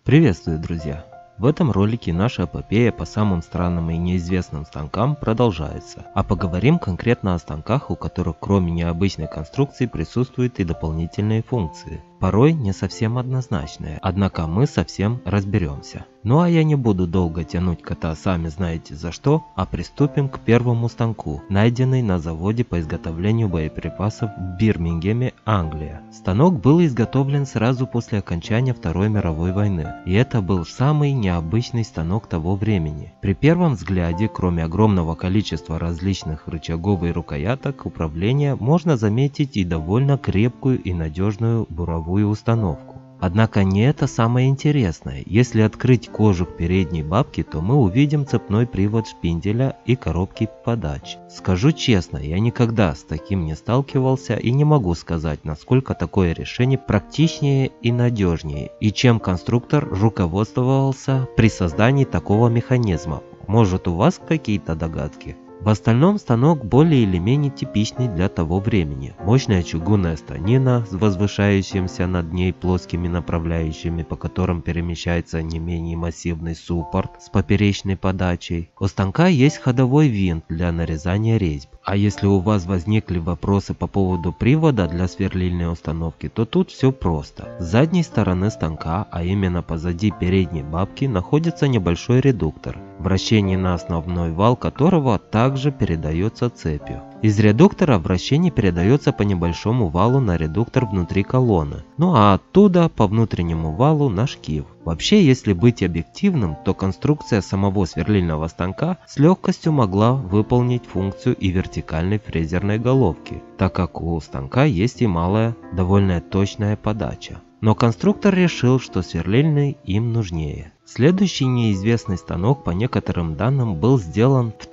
Приветствую, друзья! В этом ролике наша эпопея по самым странным и неизвестным станкам продолжается, а поговорим конкретно о станках, у которых кроме необычной конструкции присутствуют и дополнительные функции, порой не совсем однозначные, однако мы совсем разберемся. Ну а я не буду долго тянуть кота сами знаете за что, а приступим к первому станку, найденный на заводе по изготовлению боеприпасов в Бирмингеме, Англия. Станок был изготовлен сразу после окончания Второй мировой войны, и это был самый необычный станок того времени. При первом взгляде, кроме огромного количества различных рычагов и рукояток управления, можно заметить и довольно крепкую и надежную буровую установку. Однако не это самое интересное. Если открыть кожух передней бабки, то мы увидим цепной привод шпинделя и коробки подач. Скажу честно, я никогда с таким не сталкивался и не могу сказать, насколько такое решение практичнее и надежнее, и чем конструктор руководствовался при создании такого механизма. Может, у вас какие-то догадки? В остальном станок более или менее типичный для того времени. Мощная чугунная станина с возвышающимся над ней плоскими направляющими, по которым перемещается не менее массивный суппорт с поперечной подачей. У станка есть ходовой винт для нарезания резьб. А если у вас возникли вопросы по поводу привода для сверлильной установки, то тут все просто. С задней стороны станка, а именно позади передней бабки, находится небольшой редуктор, вращение на основной вал которого также передается цепью. Из редуктора вращение передается по небольшому валу на редуктор внутри колонны, ну а оттуда по внутреннему валу на шкив. Вообще, если быть объективным, то конструкция самого сверлильного станка с легкостью могла выполнить функцию и вертикальной фрезерной головки, так как у станка есть и малая, довольно точная подача. Но конструктор решил, что сверлильный им нужнее. Следующий неизвестный станок, по некоторым данным, был сделан в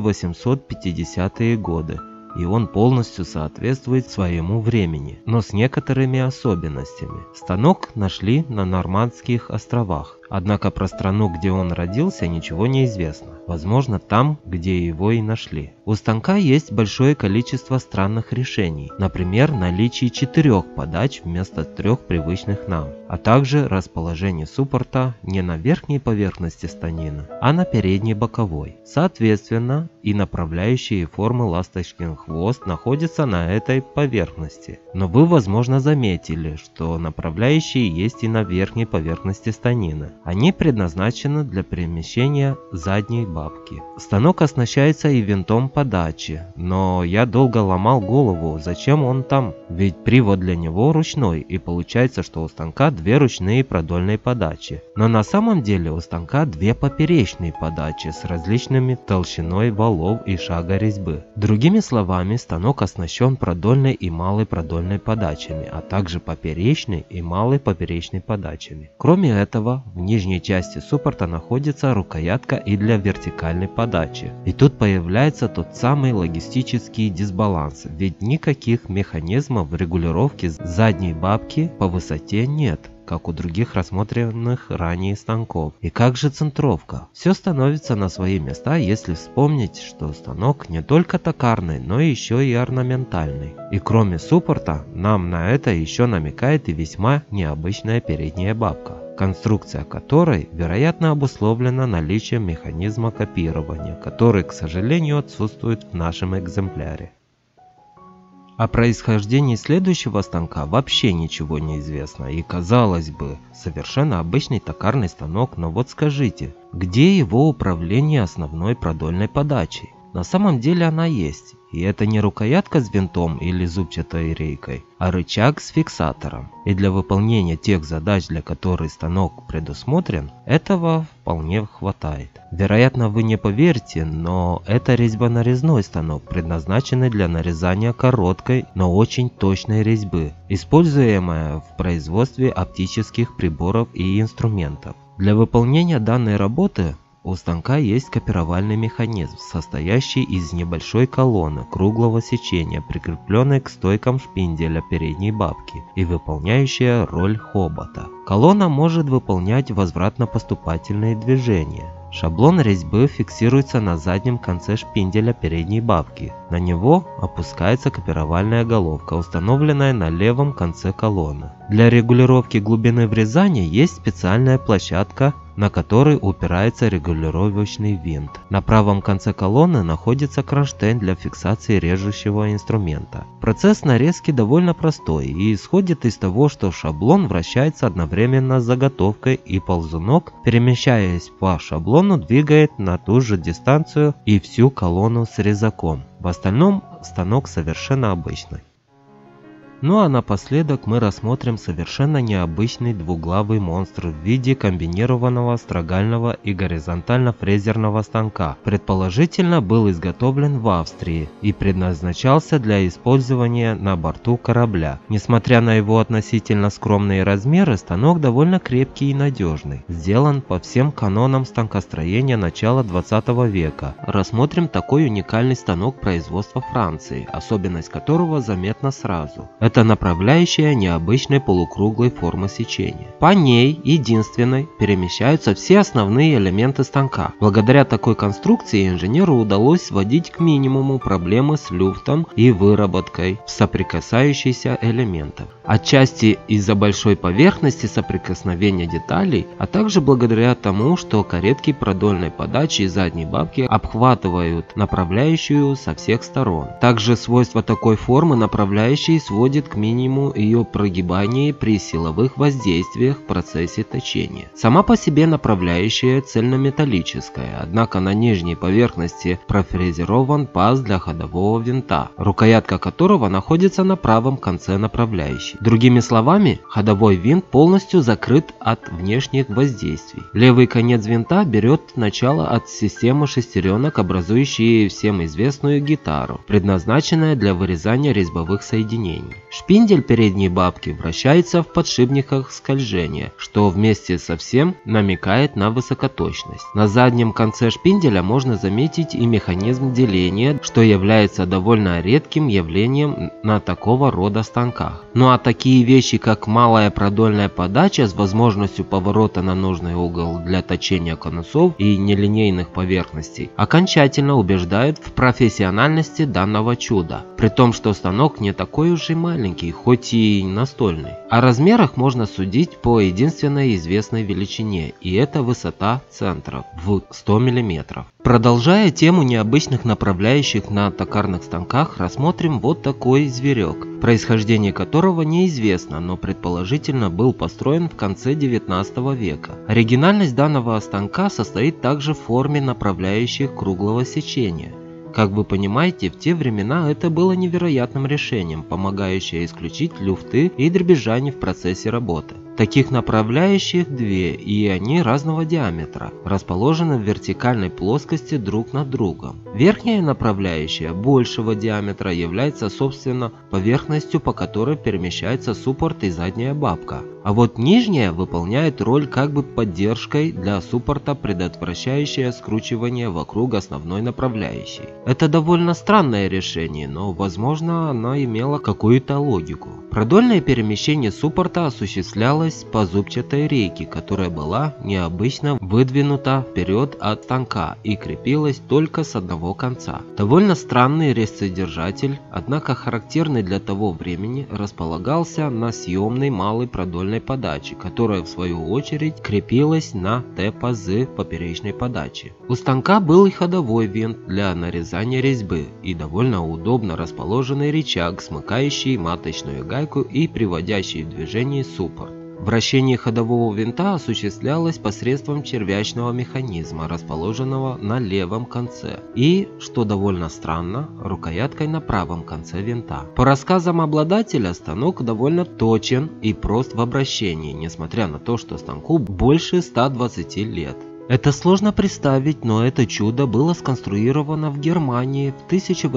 1850-е годы, и он полностью соответствует своему времени, но с некоторыми особенностями. Станок нашли на Нормандских островах, однако про страну, где он родился, ничего не известно. Возможно, там, где его и нашли. У станка есть большое количество странных решений, например, наличие 4 подач вместо 3 привычных нам, а также расположение суппорта не на верхней поверхности станины, а на передней боковой. Соответственно, и направляющие формы ласточкин хвост находятся на этой поверхности. Но вы, возможно, заметили, что направляющие есть и на верхней поверхности станины. Они предназначены для перемещения задней бабки. Станок оснащается и винтом подачи, но я долго ломал голову, зачем он там, ведь привод для него ручной, и получается, что у станка 2 ручные продольные подачи. Но на самом деле у станка 2 поперечные подачи с различными толщиной валов и шага резьбы. Другими словами, станок оснащен продольной и малой продольной подачами, а также поперечной и малой поперечной подачами. Кроме этого, в нижней части суппорта находится рукоятка и для вертикальной подачи. И тут появляется тот самый логистический дисбаланс, ведь никаких механизмов регулировки задней бабки по высоте нет, как у других рассмотренных ранее станков. И как же центровка? Все становится на свои места, если вспомнить, что станок не только токарный, но еще и орнаментальный. И кроме суппорта, нам на это еще намекает и весьма необычная передняя бабка, конструкция которой, вероятно, обусловлена наличием механизма копирования, который, к сожалению, отсутствует в нашем экземпляре. О происхождении следующего станка вообще ничего не известно, и казалось бы, совершенно обычный токарный станок, но вот скажите, где его управление основной продольной подачей? На самом деле она есть, и это не рукоятка с винтом или зубчатой рейкой, а рычаг с фиксатором. И для выполнения тех задач, для которых станок предусмотрен, этого вполне хватает. Вероятно, вы не поверите, но это резьбонарезной станок, предназначенный для нарезания короткой, но очень точной резьбы, используемая в производстве оптических приборов и инструментов. Для выполнения данной работы У станка есть копировальный механизм, состоящий из небольшой колонны круглого сечения, прикрепленной к стойкам шпинделя передней бабки и выполняющая роль хобота. Колонна может выполнять возвратно-поступательные движения. Шаблон резьбы фиксируется на заднем конце шпинделя передней бабки. На него опускается копировальная головка, установленная на левом конце колонны. Для регулировки глубины врезания есть специальная площадка, на которой упирается регулировочный винт. На правом конце колонны находится кронштейн для фиксации режущего инструмента. Процесс нарезки довольно простой и исходит из того, что шаблон вращается одновременно с заготовкой, и ползунок, перемещаясь по шаблону, двигает на ту же дистанцию и всю колонну с резаком. В остальном станок совершенно обычный. Ну а напоследок мы рассмотрим совершенно необычный двуглавый монстр в виде комбинированного строгального и горизонтально-фрезерного станка. Предположительно был изготовлен в Австрии и предназначался для использования на борту корабля. Несмотря на его относительно скромные размеры, станок довольно крепкий и надежный. Сделан по всем канонам станкостроения начала 20 века. Рассмотрим такой уникальный станок производства Франции, особенность которого заметна сразу. Это направляющая необычной полукруглой формы сечения. По ней, единственной, перемещаются все основные элементы станка. Благодаря такой конструкции инженеру удалось сводить к минимуму проблемы с люфтом и выработкой соприкасающихся элементов. Отчасти из-за большой поверхности соприкосновения деталей, а также благодаря тому, что каретки продольной подачи и задней бабки обхватывают направляющую со всех сторон. Также свойство такой формы направляющей сводит к минимуму ее прогибание при силовых воздействиях в процессе точения. Сама по себе направляющая цельнометаллическая, однако на нижней поверхности профрезерован паз для ходового винта, рукоятка которого находится на правом конце направляющей. Другими словами, ходовой винт полностью закрыт от внешних воздействий. Левый конец винта берет начало от системы шестеренок, образующей всем известную гитару, предназначенная для вырезания резьбовых соединений. Шпиндель передней бабки вращается в подшипниках скольжения, что вместе со всем намекает на высокоточность. На заднем конце шпинделя можно заметить и механизм деления, что является довольно редким явлением на такого рода станках. Ну а такие вещи, как малая продольная подача с возможностью поворота на нужный угол для точения конусов и нелинейных поверхностей, окончательно убеждают в профессиональности данного чуда, при том, что станок не такой уж и маленький, хоть и настольный. О размерах можно судить по единственной известной величине, и это высота центров в 100 мм. Продолжая тему необычных направляющих на токарных станках, рассмотрим вот такой зверек, происхождение которого неизвестно, но предположительно был построен в конце 19 века. Оригинальность данного станка состоит также в форме направляющих круглого сечения. Как вы понимаете, в те времена это было невероятным решением, помогающее исключить люфты и дребезжание в процессе работы. Таких направляющих две, и они разного диаметра, расположены в вертикальной плоскости друг над другом. Верхняя направляющая большего диаметра является, собственно, поверхностью, по которой перемещается суппорт и задняя бабка. А вот нижняя выполняет роль как бы поддержкой для суппорта, предотвращающая скручивание вокруг основной направляющей. Это довольно странное решение, но возможно оно имело какую-то логику. Продольное перемещение суппорта осуществлялось по зубчатой рейке, которая была необычно выдвинута вперед от станка и крепилась только с одного конца. Довольно странный резцедержатель, однако характерный для того времени, располагался на съемной малой продольной подаче, которая в свою очередь крепилась на Т-пазы поперечной подачи. У станка был и ходовой винт для нарезания резьбы и довольно удобно расположенный рычаг, смыкающий маточную гайку и приводящий в движение суппорт. Вращение ходового винта осуществлялось посредством червячного механизма, расположенного на левом конце, и, что довольно странно, рукояткой на правом конце винта. По рассказам обладателя, станок довольно точен и прост в обращении, несмотря на то, что станку больше 120 лет. Это сложно представить, но это чудо было сконструировано в Германии в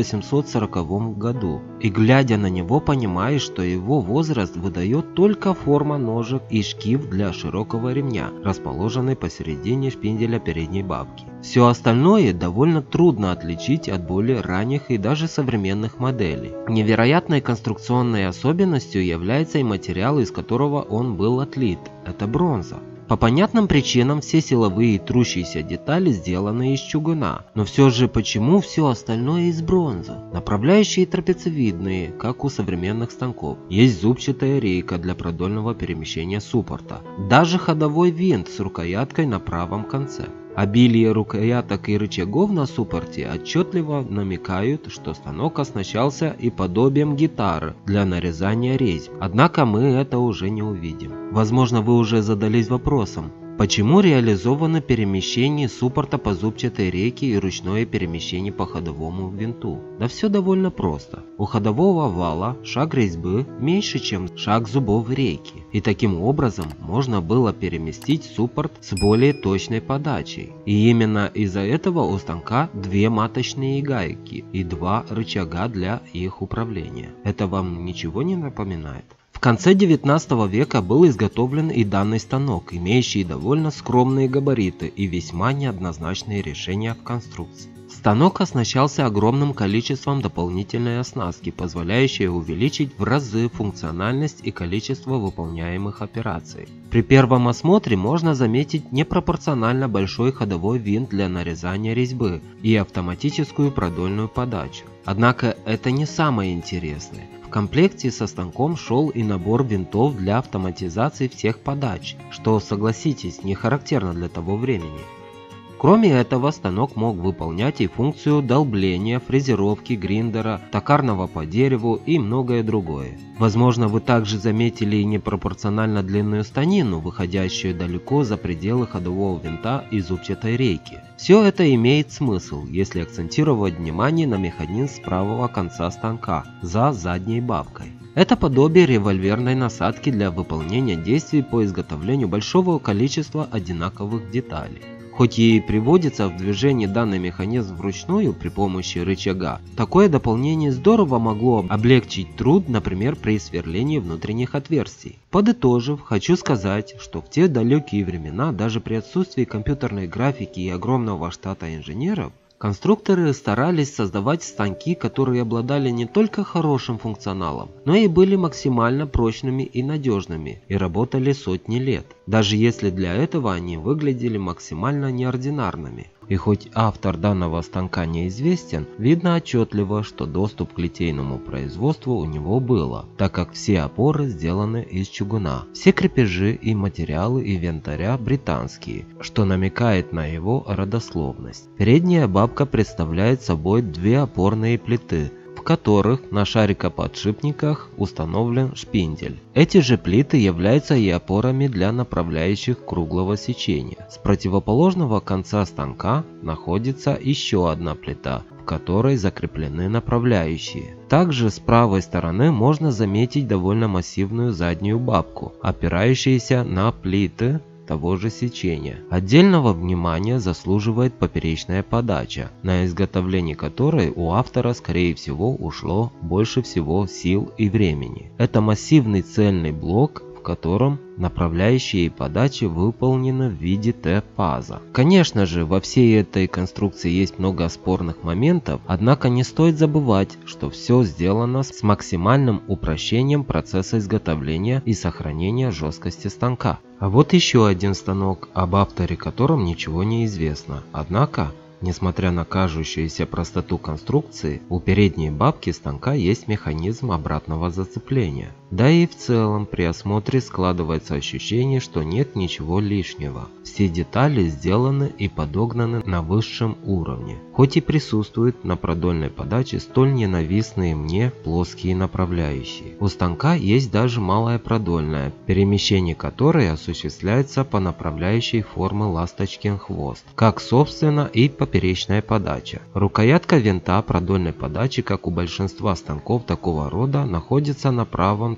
1840 году. И глядя на него, понимаешь, что его возраст выдает только форма ножек и шкив для широкого ремня, расположенный посередине шпинделя передней бабки. Все остальное довольно трудно отличить от более ранних и даже современных моделей. Невероятной конструкционной особенностью является и материал, из которого он был отлит. Это бронза. По понятным причинам все силовые и трущиеся детали сделаны из чугуна, но все же почему все остальное из бронзы? Направляющие трапециевидные, как у современных станков. Есть зубчатая рейка для продольного перемещения суппорта. Даже ходовой винт с рукояткой на правом конце. Обилие рукояток и рычагов на суппорте отчетливо намекают, что станок оснащался и подобием гитары для нарезания резьб. Однако мы это уже не увидим. Возможно, вы уже задались вопросом, почему реализовано перемещение суппорта по зубчатой рейке и ручное перемещение по ходовому винту? Да все довольно просто. У ходового вала шаг резьбы меньше, чем шаг зубов рейки. И таким образом можно было переместить суппорт с более точной подачей. И именно из-за этого у станка две маточные гайки и два рычага для их управления. Это вам ничего не напоминает? В конце 19 века был изготовлен и данный станок, имеющий довольно скромные габариты и весьма неоднозначные решения в конструкции. Станок оснащался огромным количеством дополнительной оснастки, позволяющей увеличить в разы функциональность и количество выполняемых операций. При первом осмотре можно заметить непропорционально большой ходовой винт для нарезания резьбы и автоматическую продольную подачу. Однако это не самое интересное. В комплекте со станком шел и набор винтов для автоматизации всех подач, что, согласитесь, не характерно для того времени. Кроме этого, станок мог выполнять и функцию долбления, фрезеровки, гриндера, токарного по дереву и многое другое. Возможно, вы также заметили и непропорционально длинную станину, выходящую далеко за пределы ходового винта и зубчатой рейки. Все это имеет смысл, если акцентировать внимание на механизм с правого конца станка, за задней бабкой. Это подобие револьверной насадки для выполнения действий по изготовлению большого количества одинаковых деталей. Хоть и приводится в движение данный механизм вручную при помощи рычага, такое дополнение здорово могло облегчить труд, например, при сверлении внутренних отверстий. Подытожив, хочу сказать, что в те далекие времена, даже при отсутствии компьютерной графики и огромного штата инженеров, конструкторы старались создавать станки, которые обладали не только хорошим функционалом, но и были максимально прочными и надежными, и работали сотни лет, даже если для этого они выглядели максимально неординарными. И хоть автор данного станка неизвестен, видно отчетливо, что доступ к литейному производству у него было, так как все опоры сделаны из чугуна. Все крепежи и материалы инвентаря британские, что намекает на его родословность. Передняя бабка представляет собой две опорные плиты, в которых на шарикоподшипниках установлен шпиндель. Эти же плиты являются и опорами для направляющих круглого сечения. С противоположного конца станка находится еще одна плита, в которой закреплены направляющие. Также с правой стороны можно заметить довольно массивную заднюю бабку, опирающуюся на плиты того же сечения. Отдельного внимания заслуживает поперечная подача, на изготовление которой у автора, скорее всего, ушло больше всего сил и времени. Это массивный цельный блок, в котором направляющие и подачи выполнены в виде Т-паза. Конечно же, во всей этой конструкции есть много спорных моментов, однако не стоит забывать, что все сделано с максимальным упрощением процесса изготовления и сохранения жесткости станка. А вот еще один станок, об авторе котором ничего не известно. Однако, несмотря на кажущуюся простоту конструкции, у передней бабки станка есть механизм обратного зацепления. Да и в целом при осмотре складывается ощущение, что нет ничего лишнего. Все детали сделаны и подогнаны на высшем уровне. Хоть и присутствуют на продольной подаче столь ненавистные мне плоские направляющие. У станка есть даже малая продольная, перемещение которой осуществляется по направляющей формы ласточкин хвост, как собственно и поперечная подача. Рукоятка винта продольной подачи, как у большинства станков такого рода, находится на правом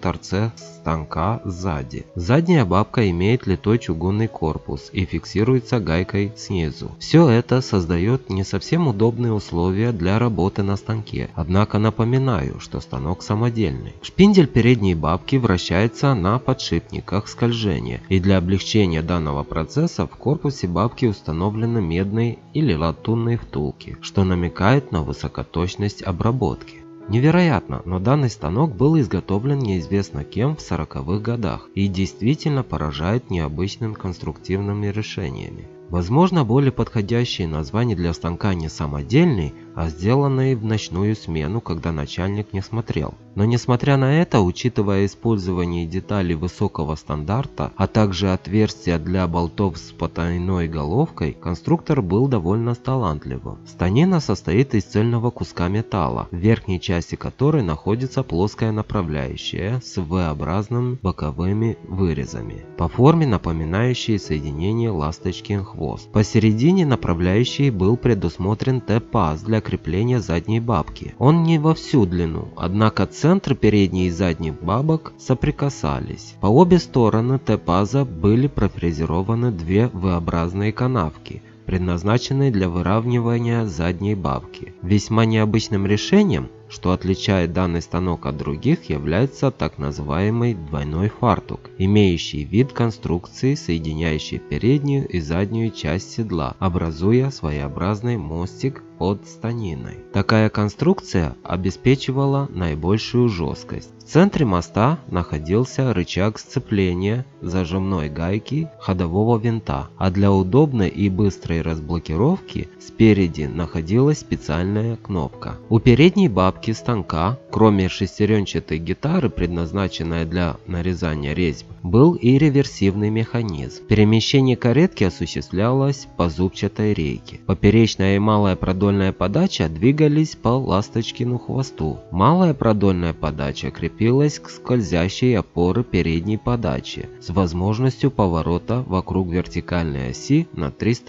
торце станка сзади. Задняя бабка имеет литой чугунный корпус и фиксируется гайкой снизу. Все это создает не совсем удобные условия для работы на станке, однако напоминаю, что станок самодельный. Шпиндель передней бабки вращается на подшипниках скольжения, и для облегчения данного процесса в корпусе бабки установлены медные или латунные втулки, что намекает на высокоточность обработки. Невероятно, но данный станок был изготовлен неизвестно кем в 40-х годах и действительно поражает необычными конструктивными решениями. Возможно, более подходящее название для станка не самодельный, а сделанный в ночную смену, когда начальник не смотрел. Но несмотря на это, учитывая использование деталей высокого стандарта, а также отверстия для болтов с потайной головкой, конструктор был довольно талантливым. Станина состоит из цельного куска металла, в верхней части которой находится плоская направляющая с V-образными боковыми вырезами, по форме напоминающие соединение ласточкин хвост. Посередине направляющей был предусмотрен Т-паз для крепления задней бабки. Он не во всю длину, однако центры передней и задней бабок соприкасались. По обе стороны Т-паза были профрезерованы две V-образные канавки, предназначенные для выравнивания задней бабки. Весьма необычным решением, что отличает данный станок от других, является так называемый двойной фартук, имеющий вид конструкции, соединяющей переднюю и заднюю часть седла, образуя своеобразный мостик под станиной. Такая конструкция обеспечивала наибольшую жесткость. В центре моста находился рычаг сцепления зажимной гайки ходового винта, а для удобной и быстрой разблокировки спереди находилась специальная кнопка. У передней бабки станка, кроме шестеренчатой гитары, предназначенной для нарезания резьб, был и реверсивный механизм. Перемещение каретки осуществлялось по зубчатой рейке. Поперечная и малая продольная подача двигались по ласточкину хвосту. Малая продольная подача крепилась к скользящей опоры передней подачи с возможностью поворота вокруг вертикальной оси на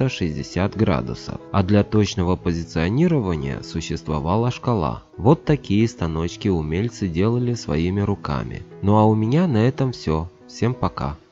360 градусов, а для точного позиционирования существовала шкала. Вот такие станочки умельцы делали своими руками. Ну а у меня на этом все. Всем пока.